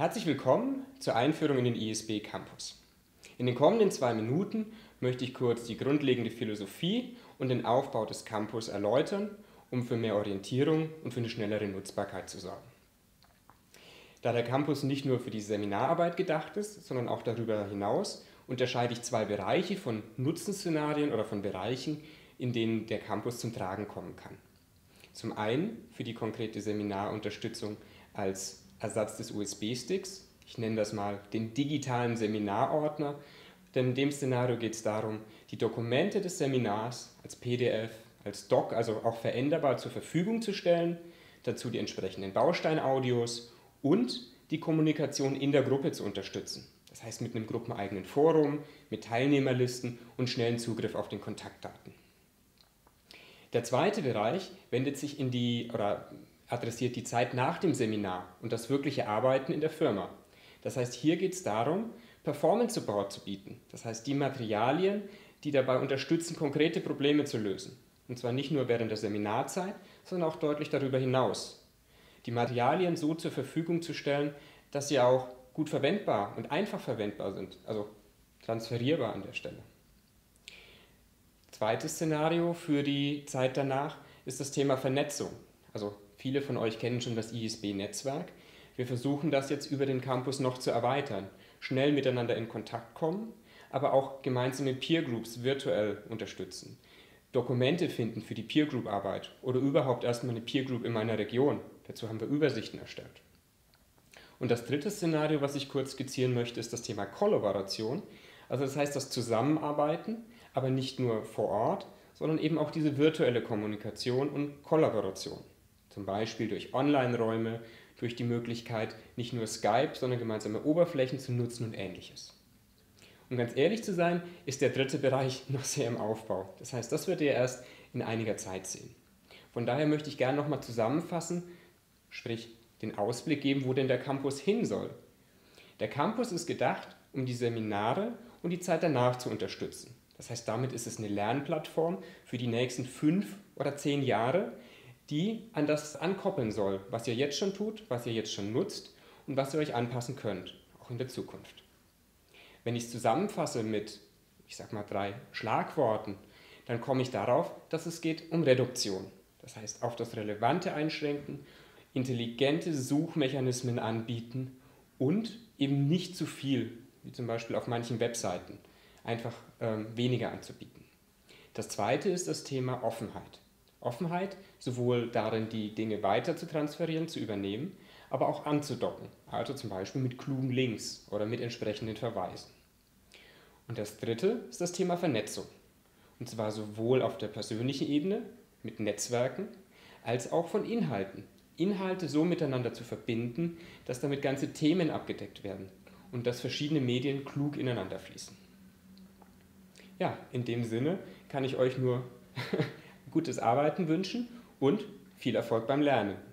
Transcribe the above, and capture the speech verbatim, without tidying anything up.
Herzlich willkommen zur Einführung in den I S B Campus. In den kommenden zwei Minuten möchte ich kurz die grundlegende Philosophie und den Aufbau des Campus erläutern, um für mehr Orientierung und für eine schnellere Nutzbarkeit zu sorgen. Da der Campus nicht nur für die Seminararbeit gedacht ist, sondern auch darüber hinaus, unterscheide ich zwei Bereiche von Nutzenszenarien oder von Bereichen, in denen der Campus zum Tragen kommen kann. Zum einen für die konkrete Seminarunterstützung als Ersatz des U S B-Sticks. Ich nenne das mal den digitalen Seminarordner, denn in dem Szenario geht es darum, die Dokumente des Seminars als P D F, als Doc, also auch veränderbar zur Verfügung zu stellen, dazu die entsprechenden Bausteinaudios und die Kommunikation in der Gruppe zu unterstützen. Das heißt mit einem gruppeneigenen Forum, mit Teilnehmerlisten und schnellen Zugriff auf den Kontaktdaten. Der zweite Bereich wendet sich in die, oder adressiert die Zeit nach dem Seminar und das wirkliche Arbeiten in der Firma. Das heißt, hier geht es darum, Performance Support zu bieten. Das heißt, die Materialien, die dabei unterstützen, konkrete Probleme zu lösen. Und zwar nicht nur während der Seminarzeit, sondern auch deutlich darüber hinaus. Die Materialien so zur Verfügung zu stellen, dass sie auch gut verwendbar und einfach verwendbar sind, also transferierbar an der Stelle. Zweites Szenario für die Zeit danach ist das Thema Vernetzung. Also viele von euch kennen schon das I S B-Netzwerk. Wir versuchen das jetzt über den Campus noch zu erweitern, schnell miteinander in Kontakt kommen, aber auch gemeinsame Peer Groups virtuell unterstützen, Dokumente finden für die Peer Group Arbeit oder überhaupt erstmal eine Peer Group in meiner Region. Dazu haben wir Übersichten erstellt. Und das dritte Szenario, was ich kurz skizzieren möchte, ist das Thema Kollaboration. Also das heißt das Zusammenarbeiten, aber nicht nur vor Ort, sondern eben auch diese virtuelle Kommunikation und Kollaboration. Zum Beispiel durch Online-Räume, durch die Möglichkeit, nicht nur Skype, sondern gemeinsame Oberflächen zu nutzen und Ähnliches. Um ganz ehrlich zu sein, ist der dritte Bereich noch sehr im Aufbau. Das heißt, das wird ihr erst in einiger Zeit sehen. Von daher möchte ich gerne nochmal zusammenfassen, sprich den Ausblick geben, wo denn der Campus hin soll. Der Campus ist gedacht, um die Seminare und die Zeit danach zu unterstützen. Das heißt, damit ist es eine Lernplattform für die nächsten fünf oder zehn Jahre, die an das ankoppeln soll, was ihr jetzt schon tut, was ihr jetzt schon nutzt und was ihr euch anpassen könnt, auch in der Zukunft. Wenn ich es zusammenfasse mit, ich sag mal, drei Schlagworten, dann komme ich darauf, dass es geht um Reduktion. Das heißt, auf das Relevante einschränken, intelligente Suchmechanismen anbieten und eben nicht zu viel, wie zum Beispiel auf manchen Webseiten, einfach ähm, weniger anzubieten. Das zweite ist das Thema Offenheit. Offenheit, sowohl darin, die Dinge weiter zu transferieren, zu übernehmen, aber auch anzudocken, also zum Beispiel mit klugen Links oder mit entsprechenden Verweisen. Und das dritte ist das Thema Vernetzung. Und zwar sowohl auf der persönlichen Ebene mit Netzwerken, als auch von Inhalten. Inhalte so miteinander zu verbinden, dass damit ganze Themen abgedeckt werden und dass verschiedene Medien klug ineinander fließen. Ja, in dem Sinne kann ich euch nur gutes Arbeiten wünschen und viel Erfolg beim Lernen.